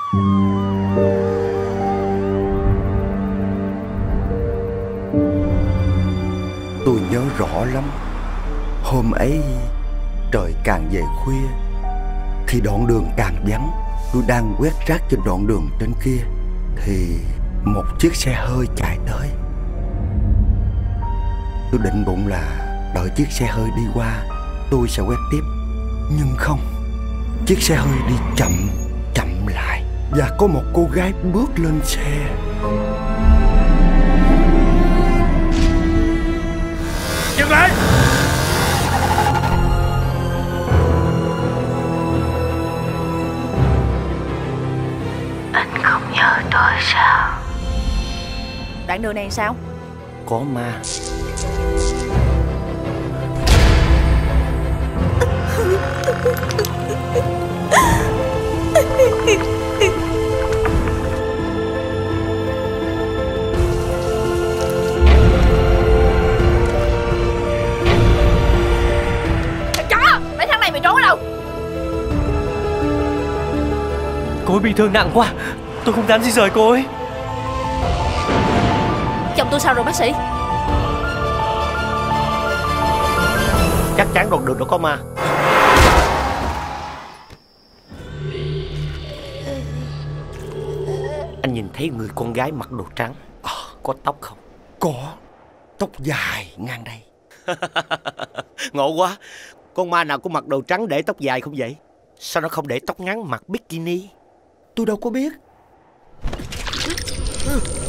Tôi nhớ rõ lắm. Hôm ấy trời càng về khuya thì đoạn đường càng vắng. Tôi đang quét rác trên đoạn đường trên kia thì một chiếc xe hơi chạy tới. Tôi định bụng là đợi chiếc xe hơi đi qua tôi sẽ quét tiếp. Nhưng không, chiếc xe hơi đi chậm chậm lại và có một cô gái bước lên xe. Dừng lại! Anh không nhớ tôi sao? Đoạn đường này sao? Có ma. Chó! Mấy tháng này mày trốn ở đâu? Cô ấy bị thương nặng quá, tôi không dám di rời cô ấy. Chồng tôi sao rồi bác sĩ? Chắc chắn đoạn đường đó có ma. Anh nhìn thấy người con gái mặc đồ trắng, có tóc không? Có, tóc dài ngang đây. Ngộ quá. Con ma nào cũng mặc đồ trắng để tóc dài không vậy? Sao nó không để tóc ngắn mặc bikini? Tôi đâu có biết.